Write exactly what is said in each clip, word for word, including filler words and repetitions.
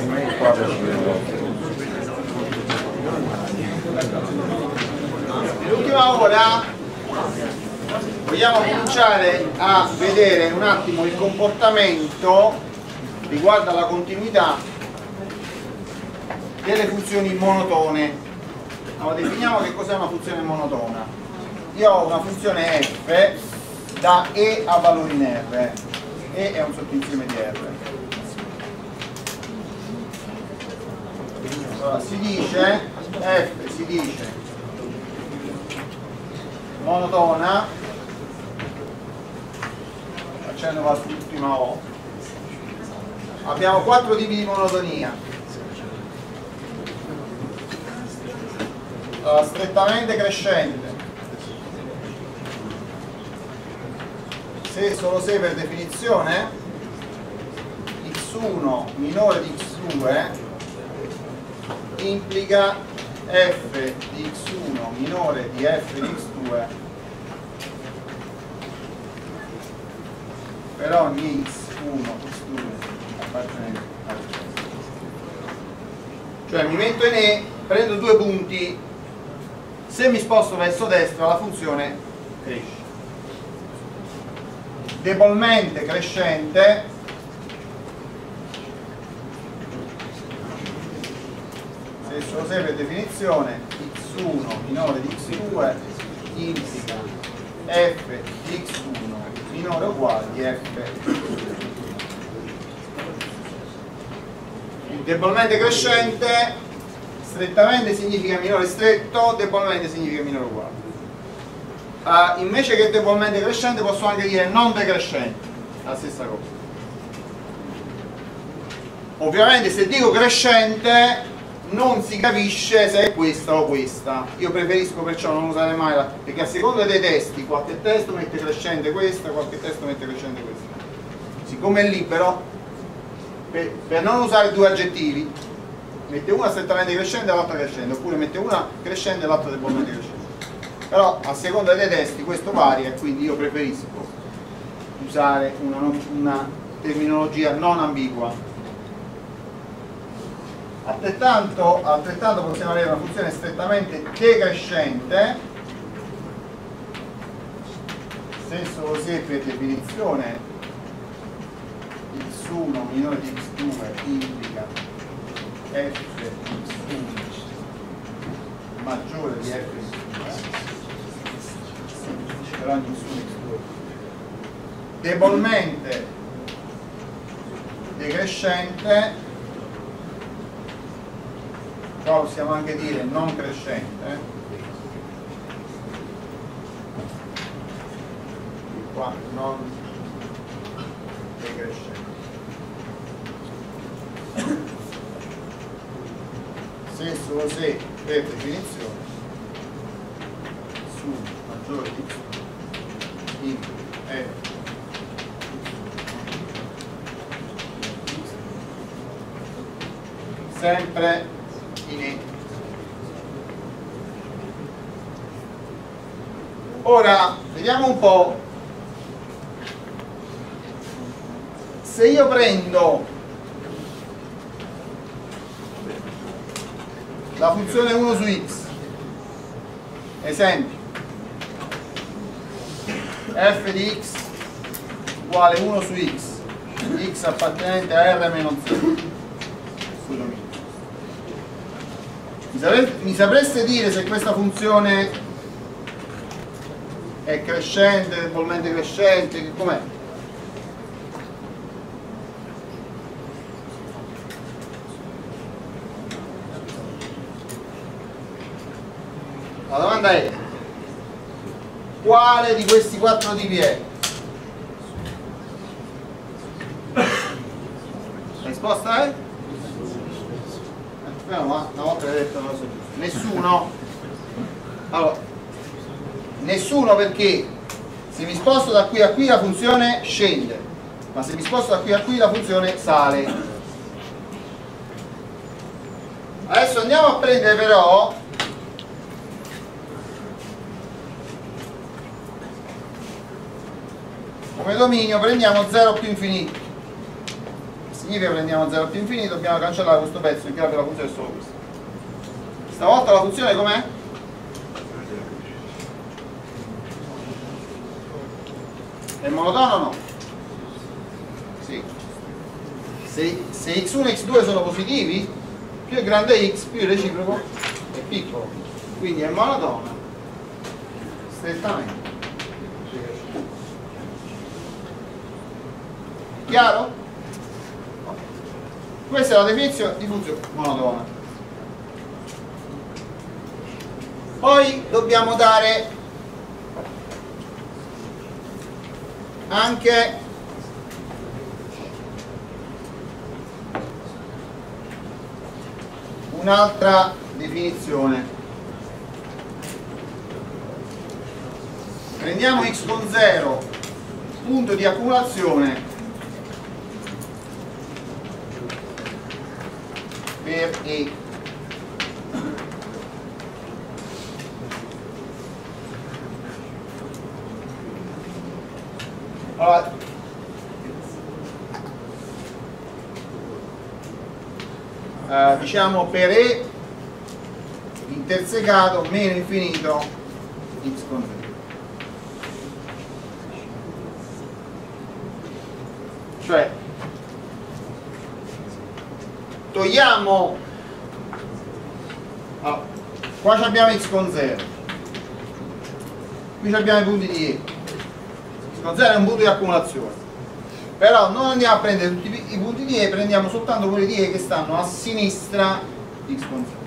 Nell'ultima ora vogliamo cominciare a vedere un attimo il comportamento riguardo alla continuità delle funzioni monotone. Allora, definiamo che cos'è una funzione monotona. Io ho una funzione f da E a valori in R. E è un sottoinsieme di R. Allora, si dice f si dice monotona, facendo l'ultima O. Abbiamo quattro tipi di monotonia. Allora, strettamente crescente, se solo se per definizione x uno minore di x due implica f di x uno minore di f di x due per ogni x uno, x due appartenente a x. Cioè mi metto in E, prendo due punti, se mi sposto verso destra la funzione cresce. Debolmente crescente, se solo se per definizione x uno minore di x due implica f di x uno minore o uguale di f. Il debolmente crescente, strettamente significa minore stretto, debolmente significa minore o uguale. Uh, invece che debolmente crescente posso anche dire non decrescente, la stessa cosa. Ovviamente se dico crescente non si capisce se è questa o questa. Io preferisco perciò non usare mai la, perché a seconda dei testi qualche testo mette crescente questa, qualche testo mette crescente questa. Siccome è libero, per, per non usare due aggettivi, mette una strettamente crescente e l'altra crescente, oppure mette una crescente e l'altra debolmente crescente. Però a seconda dei testi questo varia e quindi io preferisco usare una, una terminologia non ambigua. Altrettanto, altrettanto possiamo avere una funzione strettamente decrescente se solo se per definizione x uno minore di x due implica f di x uno maggiore di f di x due per ogni x uno x due. Debolmente decrescente, qua possiamo anche dire non crescente, qua non decrescente. Se solo se per definizione su maggiore di x in f sempre in E. Ora vediamo un po', se io prendo la funzione uno su x, esempio f di x uguale uno su x, x appartenente a R meno zero, mi sapreste dire se questa funzione è crescente, debolmente crescente, com'è? La domanda è: quale di questi quattro tipi è? La risposta è? No, ma una volta l'hai detto, non lo so. Nessuno. Allora, nessuno, perché se mi sposto da qui a qui la funzione scende, ma se mi sposto da qui a qui la funzione sale. Adesso andiamo a prendere però come dominio, prendiamo zero più infinito. significa che prendiamo zero più infinito, dobbiamo cancellare questo pezzo perché la funzione è solo questa. Stavolta la funzione com'è? È monotona o no? Sì. Se, se x uno e x due sono positivi, più è grande x, più il reciproco è piccolo. Quindi è monotona strettamente. Chiaro? Questa è la definizione di funzione monotona. Poi dobbiamo dare anche un'altra definizione. Prendiamo x con zero, punto di accumulazione per E. Allora, eh, diciamo per E intersecato meno infinito x con zero. Cioè togliamo, allora, qua abbiamo x con zero, qui abbiamo i punti di E, x con zero è un punto di accumulazione, però non andiamo a prendere tutti i punti di E, prendiamo soltanto quelli di E che stanno a sinistra di x con zero.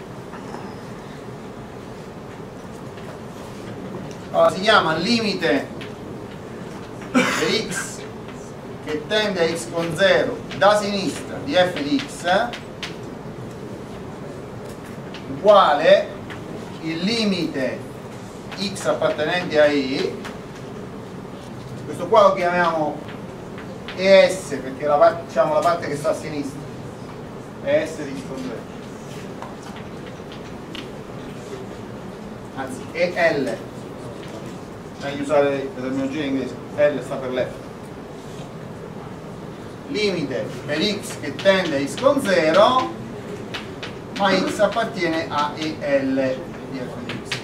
Allora si chiama limite per x che tende a x con zero da sinistra di f di x uguale il limite x appartenente a E, questo qua lo chiamiamo E S perché è la parte, diciamo, la parte che sta a sinistra, E S di x con zero, anzi E L, meglio usare la terminologia in inglese, L sta per left. Limite per x che tende a x con zero ma x appartiene a E L di f di x.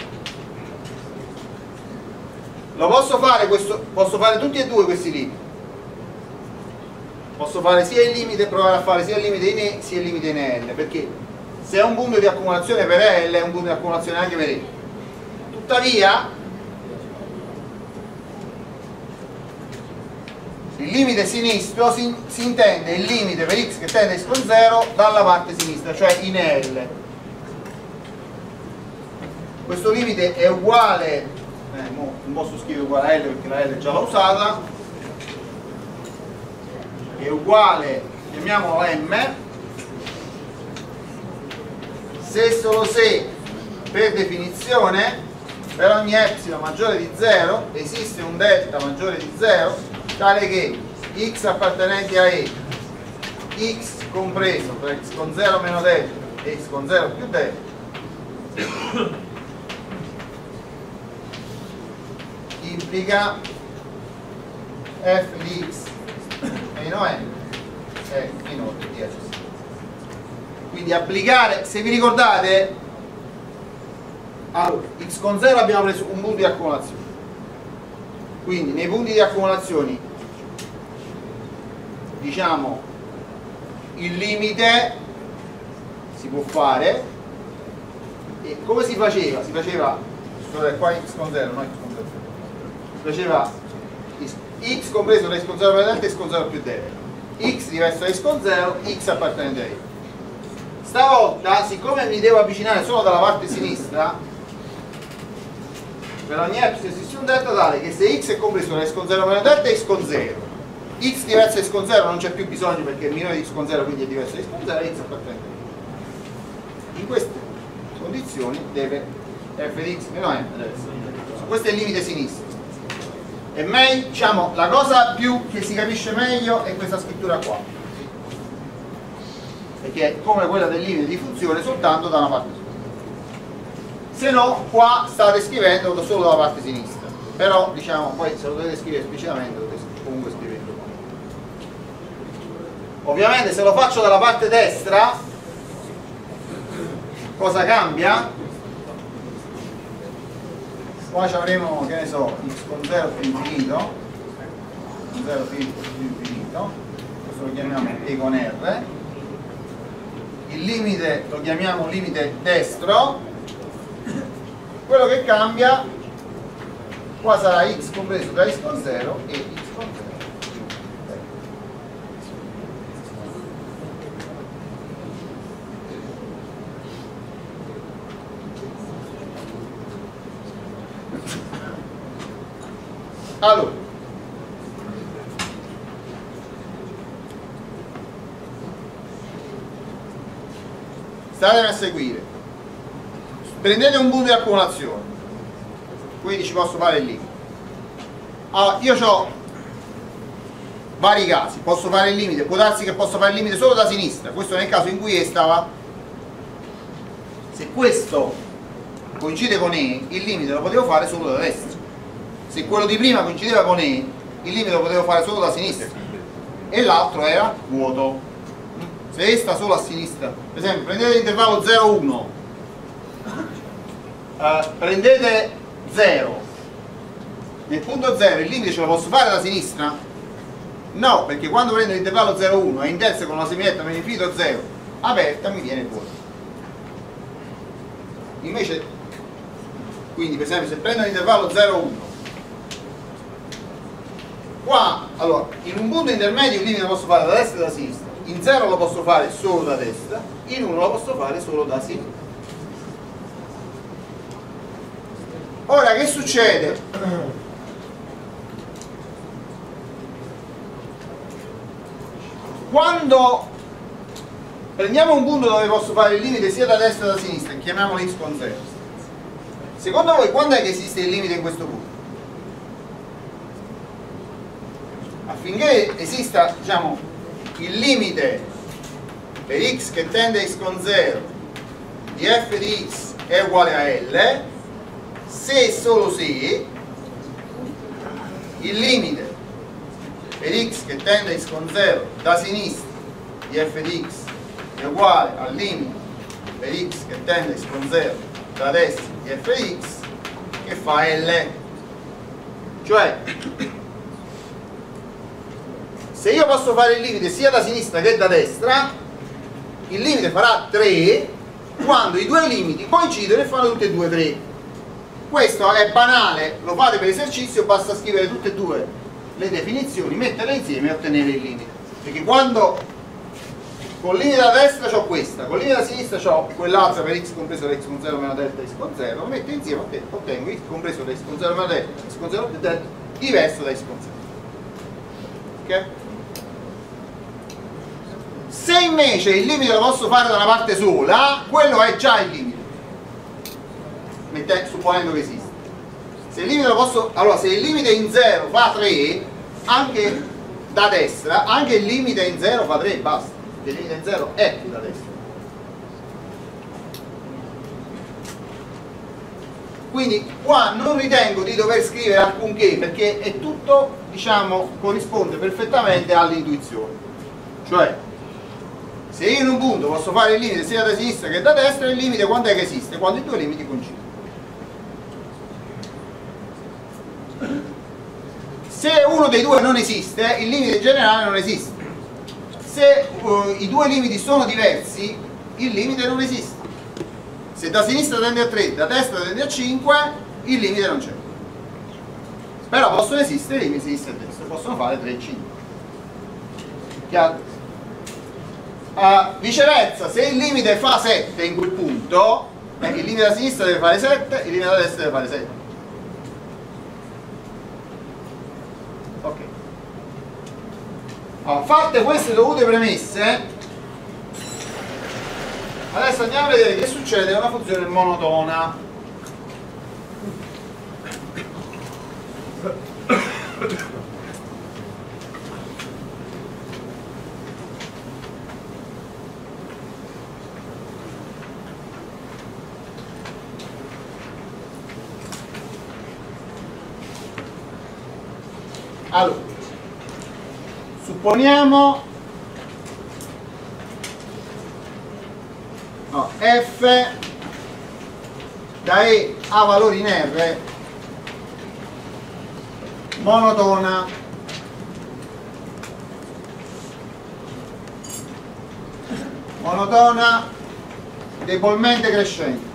Lo posso fare questo, posso fare tutti e due questi limiti, posso fare sia il limite, provare a fare sia il limite in E sia il limite in E L, perché se è un punto di accumulazione per E L è un punto di accumulazione anche per E. Tuttavia il limite sinistro si, si intende il limite per x che tende a x con zero dalla parte sinistra, cioè in E L. Questo limite è uguale, eh, no, non posso scrivere uguale a L perché la L già l'ho usata, è uguale, chiamiamolo M, se e solo se per definizione per ogni epsilon maggiore di zero esiste un delta maggiore di zero tale che x appartenente a E, x compreso tra x con zero meno delta e x con zero più delta implica f di x meno m è minore di f. Quindi applicare, se vi ricordate, allora, x con zero abbiamo preso un punto di accumulazione, quindi nei punti di accumulazione diciamo il limite si può fare, e come si faceva? Si faceva, scusate, qua x con zero, no x con zero, si faceva x compreso tra x con zero meno delta e x con zero più delta, x diverso da x con zero, x appartenente a E. Stavolta, siccome mi devo avvicinare solo dalla parte sinistra, per ogni epsilon esiste un delta tale che se x è compreso tra x con zero meno delta e x con zero, x diverso da x con zero non c'è più bisogno perché è minore di x con zero, quindi è diverso da x con zero, e x appartiene a E. In queste condizioni deve f di x meno m deve essere. Questo è il limite sinistro. E meglio, diciamo, la cosa più che si capisce meglio è questa scrittura qua, perché è come quella del limite di funzione soltanto da una parte sola. Se no qua state scrivendo solo dalla parte sinistra, però diciamo poi se lo dovete scrivere esplicitamente dovete comunque scriverlo. Ovviamente se lo faccio dalla parte destra, cosa cambia? Qua ci avremo, che ne so, x con zero più infinito, zero più infinito, questo lo chiamiamo e con r, il limite lo chiamiamo limite destro, quello che cambia qua sarà x compreso tra x con zero e x con zero. Allora, statemi a seguire, prendete un punto di accumulazione, quindi ci posso fare il limite. Allora, io ho vari casi, posso fare il limite, può darsi che posso fare il limite solo da sinistra, questo nel caso in cui E stava, se questo coincide con E, il limite lo potevo fare solo da destra. Se quello di prima coincideva con E, il limite lo potevo fare solo da sinistra e l'altro era vuoto. Se E sta solo a sinistra, per esempio prendete l'intervallo zero uno, eh, prendete zero, nel punto zero il limite ce lo posso fare da sinistra? No, perché quando prendo l'intervallo zero uno e interseco con una semiretta con infinito zero aperta mi viene vuoto. Invece, quindi per esempio se prendo l'intervallo zero uno, qua, allora, in un punto intermedio il limite lo posso fare da destra e da sinistra, in zero lo posso fare solo da destra, in uno lo posso fare solo da sinistra. Ora che succede? Quando prendiamo un punto dove posso fare il limite sia da destra che da sinistra, chiamiamolo x con zero, secondo voi quando è che esiste il limite in questo punto? Affinché esista, diciamo, il limite per x che tende a x con zero di f di x è uguale a L, se e solo se il limite per x che tende a x con zero da sinistra di f di x è uguale al limite per x che tende a x con zero da destra di f di x che fa L. Cioè, se io posso fare il limite sia da sinistra che da destra, il limite farà tre quando i due limiti coincidono e fanno tutti e due tre. Questo è banale, lo fate per esercizio, basta scrivere tutte e due le definizioni, metterle insieme e ottenere il limite. Perché quando con il limite da destra ho questa, con il limite da sinistra ho quell'altra per x compreso da x con zero meno delta x con zero, lo metto insieme e ottengo x compreso da x con zero meno delta x con zero delta diverso da x con zero. Ok? Se invece il limite lo posso fare da una parte sola, quello è già il limite, Mette, supponendo che esista. Se il limite lo posso, allora se il limite in zero fa tre, anche da destra, anche il limite in zero fa tre e basta, perché il limite in zero è da destra. Quindi qua non ritengo di dover scrivere alcunché, perché è tutto, diciamo, corrisponde perfettamente all'intuizione. Cioè, se io in un punto posso fare il limite sia da sinistra che da destra, il limite quando è che esiste? Quando i due limiti coincidono. Se uno dei due non esiste, il limite generale non esiste. Se uh, i due limiti sono diversi, il limite non esiste. Se da sinistra tende a tre, da destra tende a cinque, il limite non c'è. Però possono esistere i limiti sinistra e destra, possono fare tre e cinque. Chiaro? Uh, viceversa, se il limite fa sette in quel punto, eh, il limite da sinistra deve fare sette, il limite da destra deve fare sette. Ok. Allora, fatte queste dovute premesse, adesso andiamo a vedere che succede a una funzione monotona. Allora, supponiamo F da E a valori in R monotona, monotona debolmente crescente.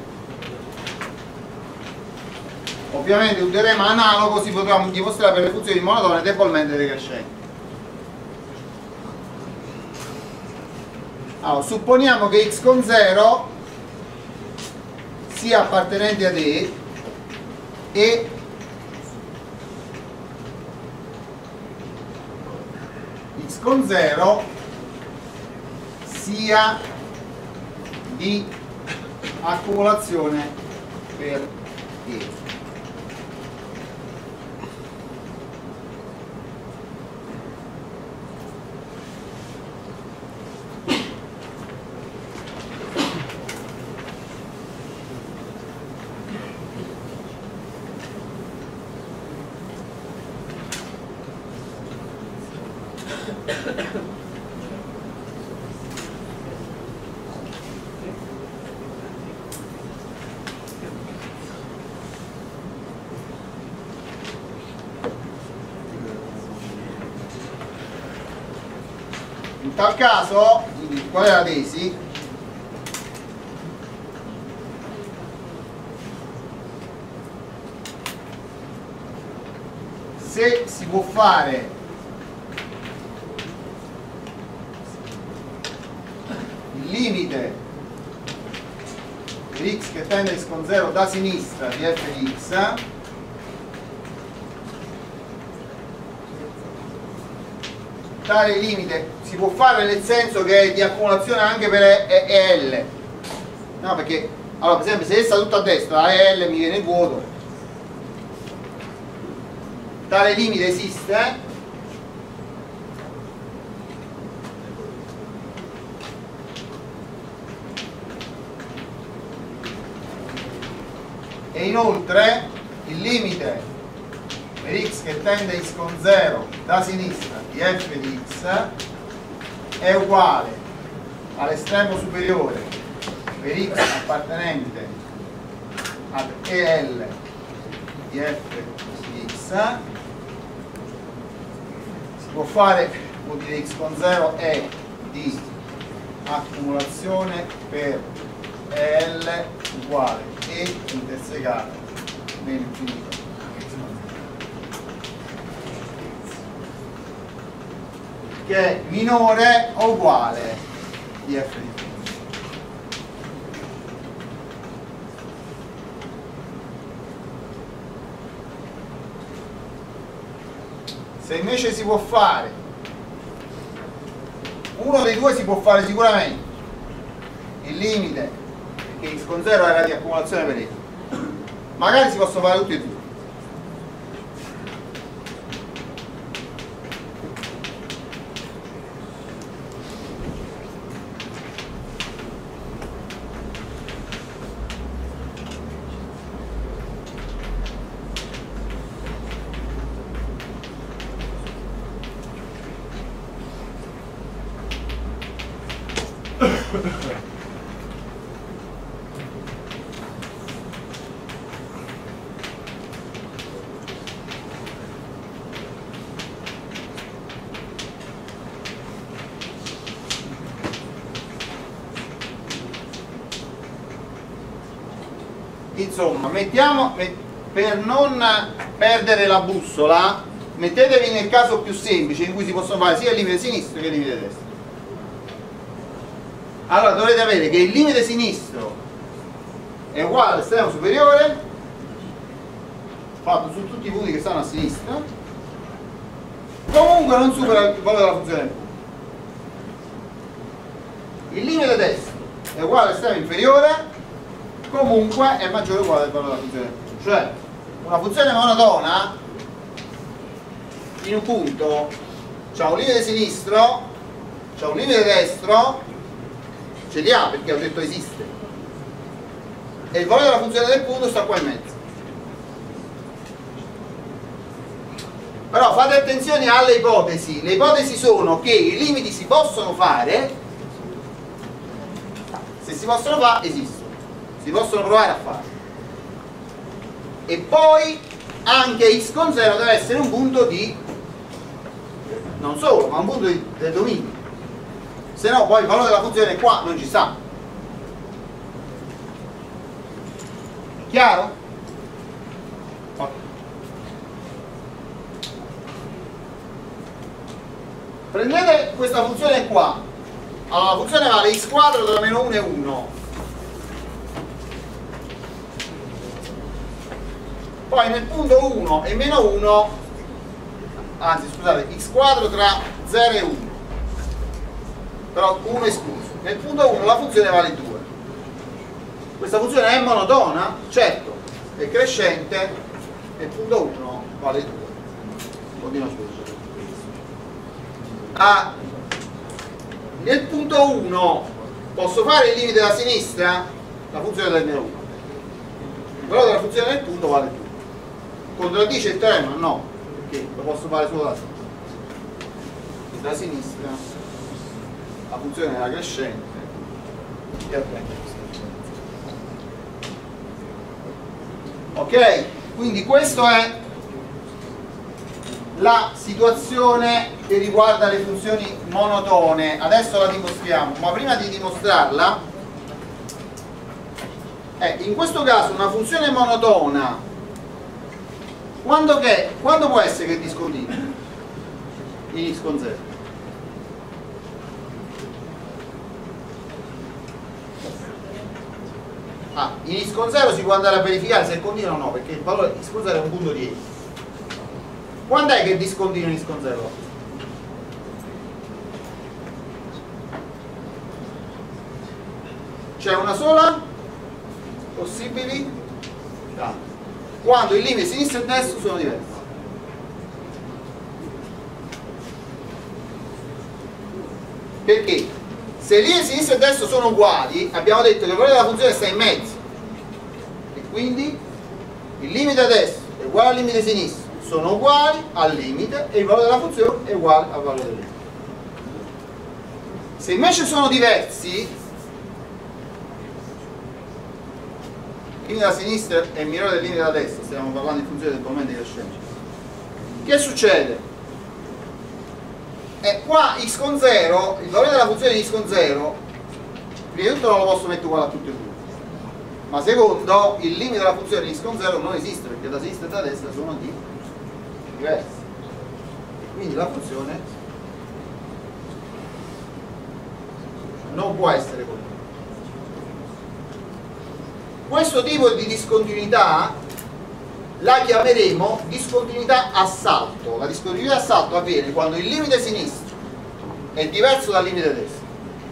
Ovviamente un teorema analogo si potrà dimostrare per le funzioni monotone debolmente decrescenti. Allora, supponiamo che x con zero sia appartenente ad E e x con zero sia di accumulazione per E. In tal caso, qual è la tesi? Se si può fare il limite per x che tende a x con zero da sinistra di f di x, tale limite si può fare nel senso che è di accumulazione anche per E, e L, no, perché allora per esempio se sta tutto a destra a E L mi viene vuoto, tale limite esiste e inoltre il limite per x che tende a x con zero da sinistra di f di x è uguale all'estremo superiore per x appartenente ad E L di f di x. Si può fare, vuol dire x con zero è di accumulazione per E L uguale E intersegato nell'infinito che è minore o uguale di f di t. Se invece si può fare uno dei due, si può fare sicuramente il limite che x con zero era di accumulazione per E, magari si possono fare tutti e due. Insomma, mettiamo, per non perdere la bussola, mettetevi nel caso più semplice in cui si possono fare sia il limite sinistro che il limite destro. Allora dovrete avere che il limite sinistro è uguale all'estremo superiore fatto su tutti i punti che stanno a sinistra, comunque non supera il valore della funzione del punto. Il limite destro è uguale all'estremo inferiore, comunque è maggiore o uguale al valore della funzione del punto. Cioè una funzione monotona in un punto c'ha un limite sinistro, c'ha un limite destro, ce li ha perché ho detto esiste, e il valore della funzione del punto sta qua in mezzo. Però fate attenzione alle ipotesi. Le ipotesi sono che i limiti si possono fare se si possono fare, esistono, si possono provare a fare. E poi anche x con zero deve essere un punto di, non solo, ma un punto di, del dominio, se no poi il valore della funzione qua non ci sta. Chiaro? Okay. Prendete questa funzione qua. Allora la funzione vale x quadro tra meno uno e uno. Poi nel punto uno e meno uno, anzi scusate, x quadro tra zero e uno, però uno escluso. Nel punto uno la funzione vale due. Questa funzione è monotona? Certo, è crescente, nel punto uno vale due. Continua su. Ah, nel punto uno posso fare il limite da sinistra? La funzione del meno uno. Il valore della funzione del punto vale due. Contraddice il teorema? No, perché lo posso fare solo da sinistra. Da sinistra la funzione era crescente e avviene. Ok? Quindi questa è la situazione che riguarda le funzioni monotone. Adesso la dimostriamo, ma prima di dimostrarla, eh, in questo caso una funzione monotona, quando, che, quando può essere che è discontinua? In x con zero. Ah, in x con zero si può andare a verificare se è continuo o no, perché il valore x con zero è un punto di x. Quando è che è discontinuo in x con zero? C'è una sola possibilità, quando il limite sinistro e destro sono diversi. Perché? Se il limite sinistro e destro sono uguali, abbiamo detto che il valore della funzione sta in mezzo, e quindi il limite a destra è uguale al limite sinistro, sono uguali al limite e il valore della funzione è uguale al valore del limite. Se invece sono diversi, il limite da sinistra è minore del limite da destra, stiamo parlando di funzione del momento crescente, che succede? E qua x con zero, il valore della funzione di x con zero, prima di tutto non lo posso mettere uguale a tutti e due, ma secondo, il limite della funzione di x con zero non esiste, perché da sinistra e da destra sono di diversi, quindi la funzione non può essere continua. Questo tipo di discontinuità la chiameremo discontinuità a salto. La discontinuità a salto avviene quando il limite sinistro è diverso dal limite destro,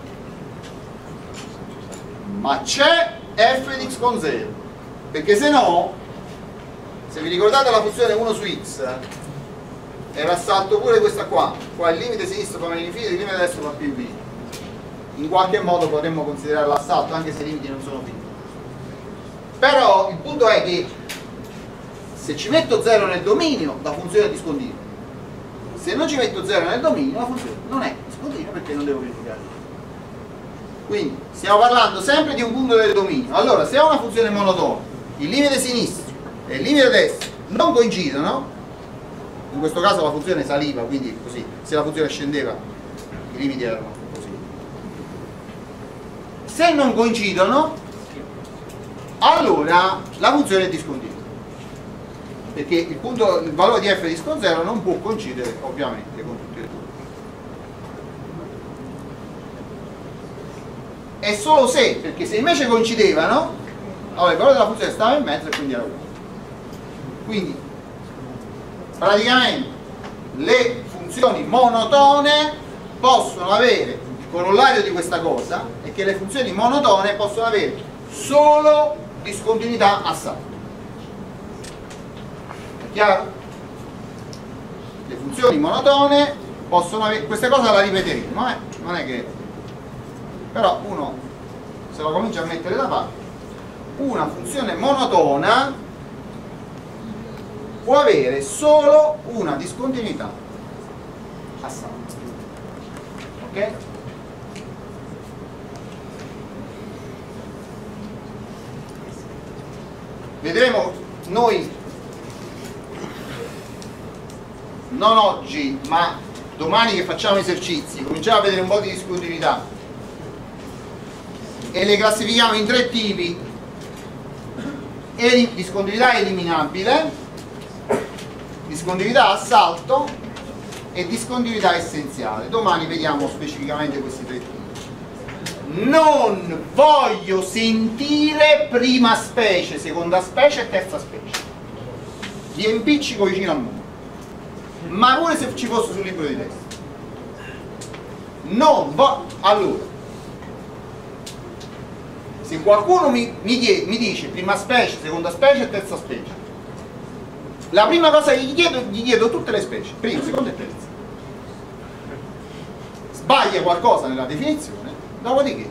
ma c'è f di x con zero, perché se no, se vi ricordate la funzione uno su x, era a salto pure questa qua, qua il limite sinistro fa meno infinito, il limite destro fa più infinito. In qualche modo potremmo considerarla a salto anche se i limiti non sono finiti. Però il punto è che se ci metto zero nel dominio la funzione è discontinua, se non ci metto zero nel dominio la funzione non è discontinua perché non devo verificare. Quindi stiamo parlando sempre di un punto del dominio. Allora, se ho una funzione monotona, il limite sinistro e il limite destro non coincidono, in questo caso la funzione saliva, quindi così, se la funzione scendeva i limiti erano così. Se non coincidono, allora la funzione è discontinua, perché il, punto, il valore di f di x con zero non può coincidere ovviamente con tutti e due. È solo se, perché se invece coincidevano, allora il valore della funzione stava in mezzo e quindi era uguale. Quindi praticamente le funzioni monotone possono avere, il corollario di questa cosa è che le funzioni monotone possono avere solo discontinuità a salto. È chiaro? Le funzioni monotone possono avere, queste cose la ripeteremo, eh? Non è che, però uno se lo comincia a mettere da parte, una funzione monotona può avere solo una discontinuità a salto. Ok? vedremo noi, non oggi ma domani che facciamo esercizi, cominciamo a vedere un po' di discontinuità e le classifichiamo in tre tipi: discontinuità eliminabile, discontinuità a salto e discontinuità essenziale. Domani vediamo specificamente questi tre tipi. Non voglio sentire prima specie, seconda specie e terza specie. Vi impiccico vicino al mondo, ma pure se ci fosse sul libro di testo. Non voglio. Allora, se qualcuno mi, mi, chiede, mi dice prima specie, seconda specie e terza specie, la prima cosa che gli chiedo, gli chiedo tutte le specie, prima, seconda e terza. Sbaglia qualcosa nella definizione, dopodiché,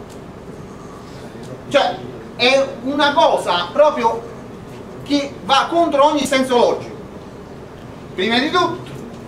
cioè è una cosa proprio che va contro ogni senso logico. Prima di tutto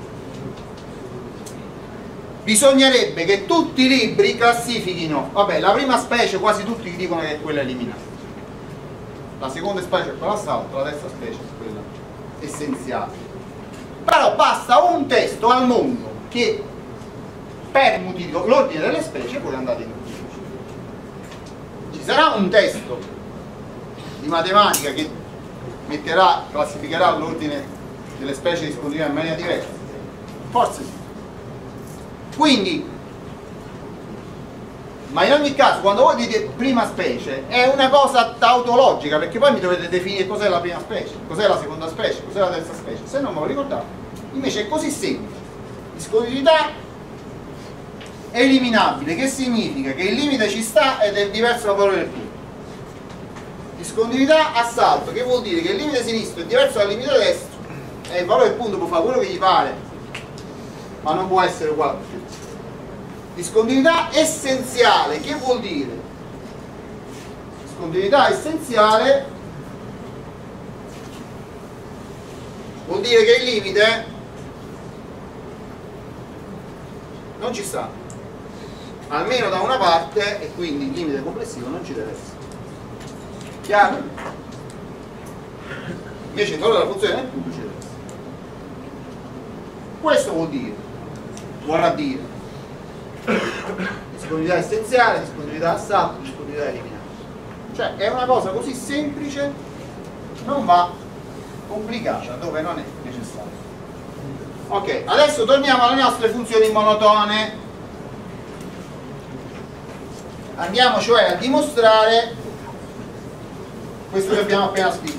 bisognerebbe che tutti i libri classifichino, vabbè, la prima specie quasi tutti dicono che è quella eliminata, la seconda specie è quella a salto, la terza specie è quella essenziale. Però basta un testo al mondo che permuti l'ordine delle specie e voi andate in ordine. Ci sarà un testo di matematica che metterà, classificherà l'ordine delle specie disponibili in maniera diversa? Forse sì. Quindi, ma in ogni caso, quando voi dite prima specie, è una cosa tautologica, perché poi mi dovete definire cos'è la prima specie, cos'è la seconda specie, cos'è la terza specie, se non me lo ricordate. Invece è così semplice. Discontinuità eliminabile, che significa che il limite ci sta ed è diverso dal valore del punto. Discontinuità a salto, che vuol dire che il limite sinistro è diverso dal limite destro e il valore del punto può fare quello che gli pare, ma non può essere uguale a tutti. Discontinuità essenziale, che vuol dire? Discontinuità essenziale vuol dire che il limite non ci sta, almeno da una parte, e quindi il limite complessivo non ci deve essere. Chiaro? Invece il valore della funzione del punto ci deve essere. Questo vuol dire, vorrà dire discontinuità essenziale, discontinuità a salto, discontinuità eliminata. Cioè è una cosa così semplice, non va complicata dove non è necessario. Ok, adesso torniamo alle nostre funzioni monotone. Andiamo cioè a dimostrare questo che abbiamo appena scritto.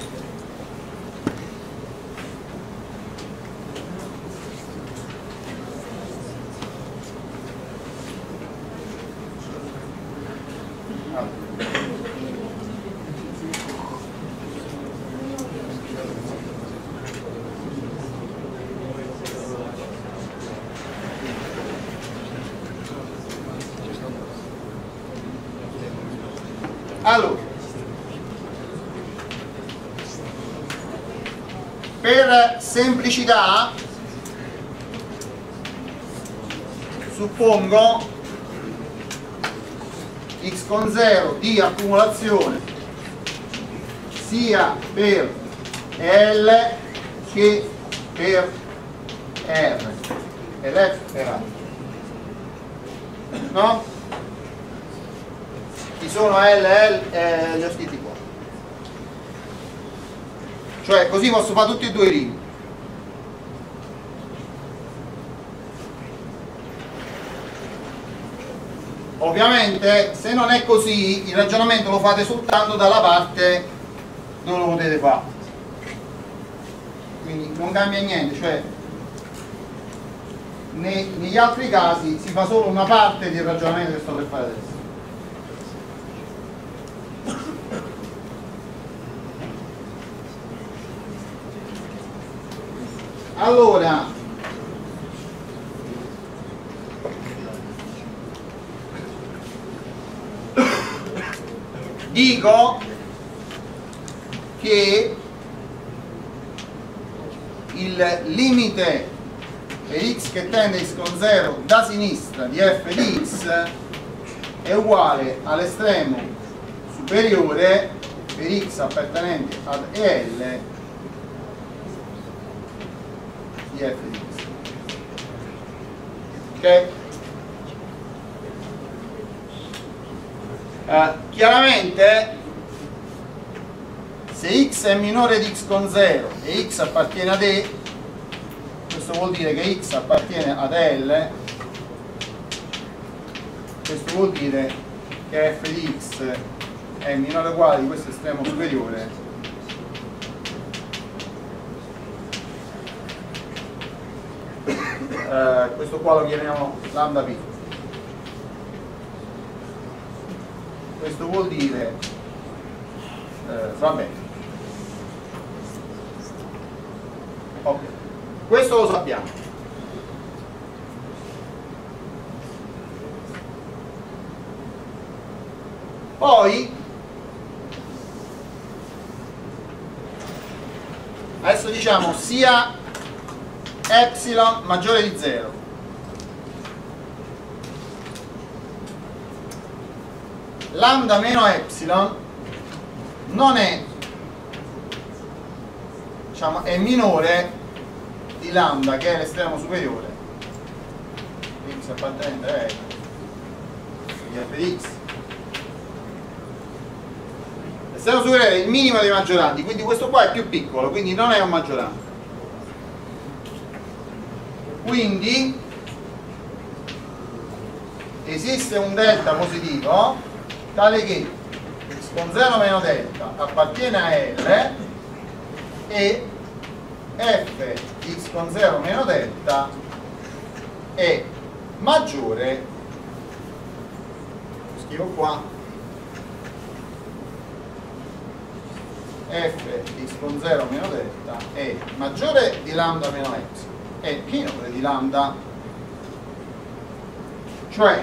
Allora, per semplicità suppongo x con zero di accumulazione sia per L che per R e l'F per A, no? Ci sono L, L, eh, li ho scritti qua, cioè così posso fare tutti e due i limiti. Ovviamente se non è così il ragionamento lo fate soltanto dalla parte dove lo potete fare, quindi non cambia niente, cioè nei, negli altri casi si fa solo una parte del ragionamento che sto per fare adesso. Allora, dico che il limite per x che tende a x con zero da sinistra di f di x è uguale all'estremo superiore per x appartenente ad E L di f di x. Ok? Uh, chiaramente se x è minore di x con zero e x appartiene ad E, questo vuol dire che x appartiene ad L, questo vuol dire che f di x è minore o uguale di questo estremo superiore uh, questo qua lo chiamiamo lambda p. Questo vuol dire eh, va bene, ok, questo lo sappiamo. Poi adesso diciamo sia epsilon maggiore di zero lambda meno epsilon non è, diciamo, è minore di lambda, che è l'estremo superiore x appartenente a L di f di x. L'estremo superiore è il minimo dei maggioranti, quindi questo qua è più piccolo, quindi non è un maggiorante. Quindi esiste un delta positivo tale che x con zero meno delta appartiene a L e f di x con zero meno delta è maggiore, scrivo qua, f di x con zero meno delta è maggiore di lambda meno epsilon e minore di lambda. Cioè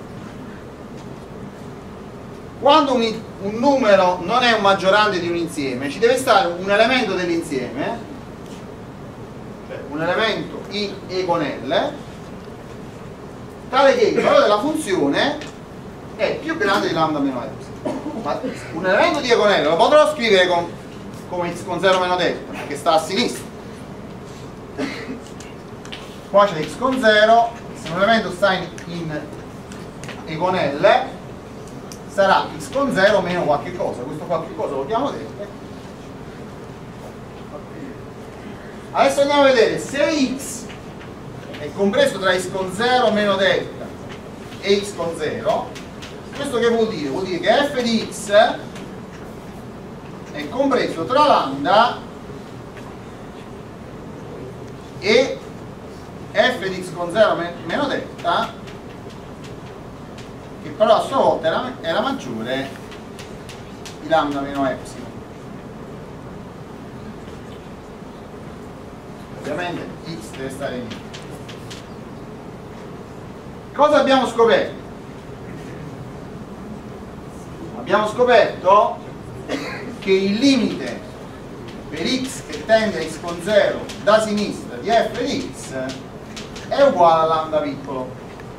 quando un, un numero non è un maggiorante di un insieme, ci deve stare un elemento dell'insieme, cioè un elemento in E con L, tale che il valore della funzione è più grande di lambda meno epsilon. Ma un elemento di E con L lo potrò scrivere con, come x con zero meno delta, che sta a sinistra. Qua c'è x con zero, se un elemento sta in, in E con L, sarà x con zero meno qualche cosa. Questo qualche cosa lo chiamo delta. Adesso andiamo a vedere se x è compreso tra x con zero meno delta e x con zero. Questo che vuol dire? Vuol dire che f di x è compreso tra lambda e f di x con zero meno delta, che però a sua volta era, era maggiore di lambda meno epsilon. Ovviamente x deve stare in I. Cosa abbiamo scoperto? Abbiamo scoperto che il limite per x che tende a x con zero da sinistra di f di x è uguale a lambda piccolo.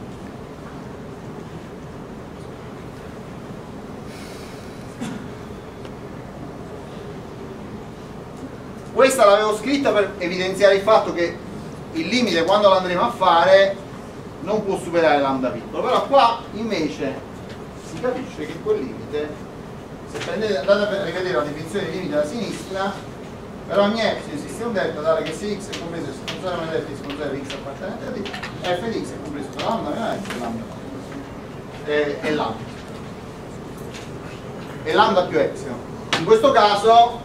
Questa l'avevo scritta per evidenziare il fatto che il limite, quando lo andremo a fare, non può superare lambda piccolo, però qua invece si capisce che quel limite, se prendete, andate a rivedere la definizione di limite da sinistra, per ogni epsilon esiste un delta tale che se x è compreso x con zero meno delta x con zero x appartenente a D, f di x è compreso tra lambda meno epsilon e lambda e, e lambda e lambda più epsilon. In questo caso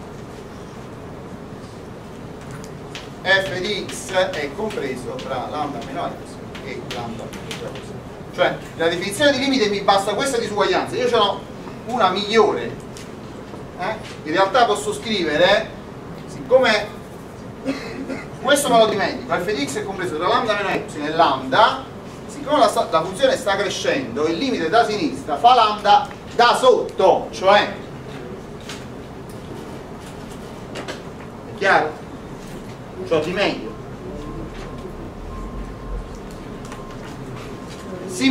f di x è compreso tra lambda meno epsilon e lambda più epsilon. Cioè la definizione di limite mi basta questa disuguaglianza, io ce n'ho una migliore, eh? In realtà posso scrivere, siccome questo me lo dimentico, f di x è compreso tra lambda meno epsilon e lambda, siccome la, la funzione sta crescendo, il limite da sinistra fa lambda da sotto, cioè è chiaro? Ciò di meglio.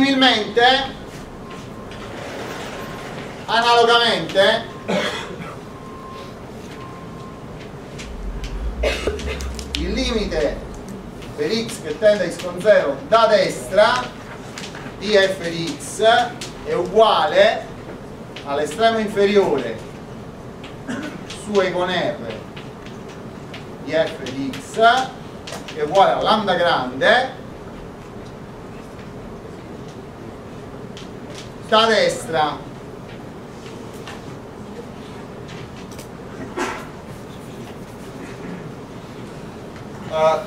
Similmente, analogamente, limite per x che tende a x con zero da destra di f di x è uguale all'estremo inferiore su e con r di f di x è uguale a lambda grande da destra uh,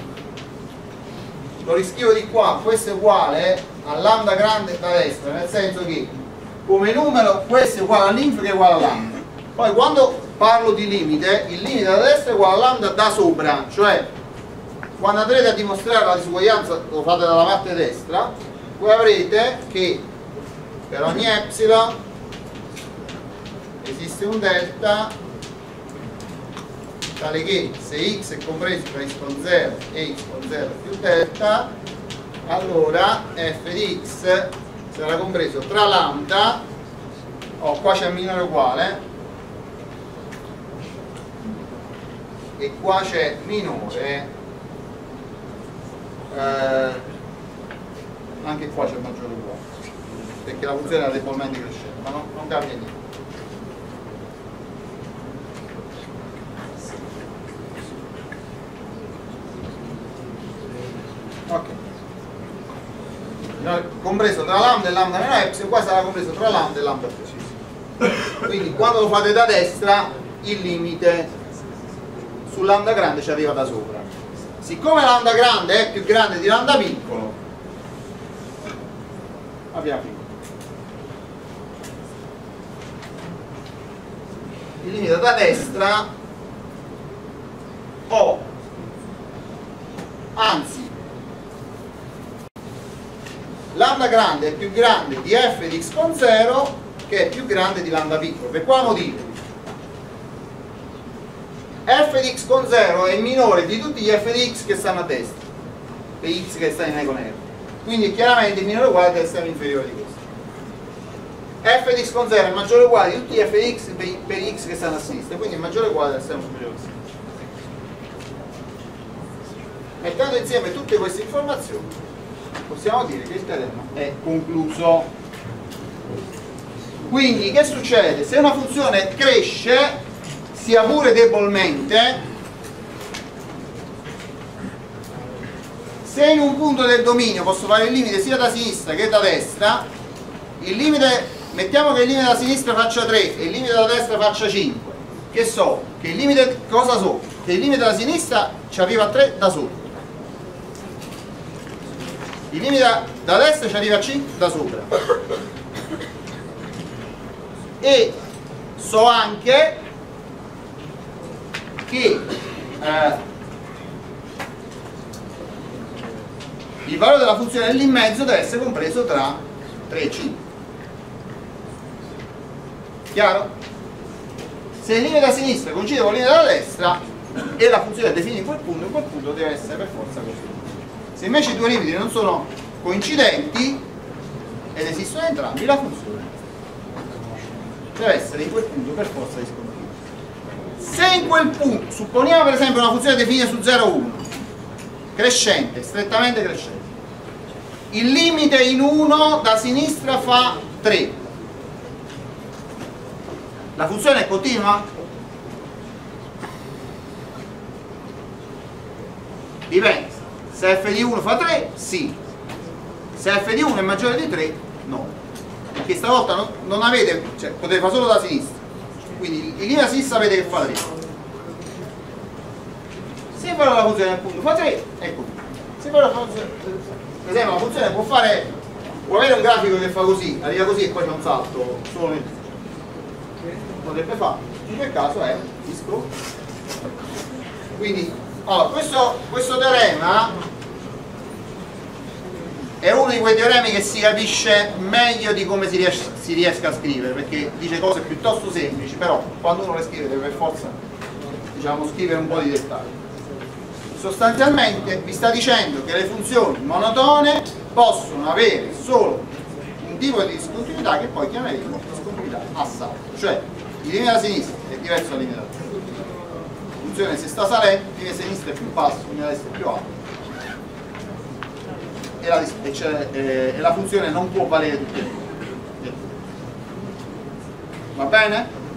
lo riscrivo di qua, questo è uguale a lambda grande da destra, nel senso che come numero questo è uguale all'inf che è uguale a lambda. Poi quando parlo di limite, il limite da destra è uguale a lambda da sopra, cioè quando andrete a dimostrare la disuguaglianza, lo fate dalla parte destra, voi avrete che per ogni epsilon esiste un delta tale che se x è compreso tra x con zero e x con zero più delta, allora f di x sarà compreso tra lambda, oh, qua c'è minore uguale, e qua c'è minore, eh, anche qua c'è maggiore uguale, perché la funzione è debolmente crescente, ma non, non cambia niente. Ok, compreso tra lambda e lambda meno epsilon, qua sarà compreso tra lambda e lambda più. Quindi quando lo fate da destra il limite su lambda grande ci arriva da sopra. Siccome lambda grande è più grande di lambda piccolo, abbiamo finito. Il limite da destra o anzi lambda grande è più grande di f di x con zero che è più grande di lambda piccolo. Per quale motivo? F di x con zero è minore di tutti gli f di x che stanno a destra, per x che sta in E con R, quindi chiaramente il minore uguale deve essere inferiore di questo. F di x con zero è maggiore o uguale di tutti gli f di x per, per gli x che stanno a sinistra, quindi il maggiore uguale deve essere superiore a sinistra. Mettendo insieme tutte queste informazioni possiamo dire che il teorema è concluso. Quindi che succede? Se una funzione cresce, sia pure debolmente, se in un punto del dominio posso fare il limite sia da sinistra che da destra, il limite, mettiamo che il limite da sinistra faccia tre e il limite da destra faccia cinque, che so? Che il limite, cosa so? Che il limite da sinistra ci arriva a tre da sopra, il limite da, da destra ci arriva a cinque da sopra, e so anche che eh, il valore della funzione lì in mezzo deve essere compreso tra tre e cinque. Chiaro? Se il limite da sinistra coincide con il limite da destra e la funzione è definita in quel punto, in quel punto deve essere per forza così. Se invece i due limiti non sono coincidenti ed esistono entrambi, la funzione deve essere in quel punto per forza discontinua. Se in quel punto, supponiamo per esempio una funzione definita su zero uno, crescente, strettamente crescente, il limite in uno da sinistra fa tre, la funzione è continua? Dipende. Se f di uno fa tre, sì. Se f di uno è maggiore di tre, no. Perché stavolta non, non avete, cioè potete fare solo da sinistra, quindi il limite da sinistra sapete che fa tre. Se il valore della funzione appunto fa tre, ecco. Se il valore della funzione, per esempio la funzione può fare, può avere un grafico che fa così, arriva così e poi c'è un salto solo nel, potrebbe fare, in quel caso è disco. Quindi allora, questo, questo teorema è uno di quei teoremi che si capisce meglio di come si, riesce, si riesca a scrivere, perché dice cose piuttosto semplici, però quando uno le scrive deve per forza, diciamo, scrivere un po' di dettagli. Sostanzialmente vi sta dicendo che le funzioni monotone possono avere solo un tipo di discontinuità che poi chiameremo discontinuità a salto, cioè il limite da sinistra è diverso dal limite da destra. funzione se sta salendo, quindi sinistra è più basso, quindi destra è più alto. E la, e, cioè, eh, e la funzione non può valere tutte e due. Va bene?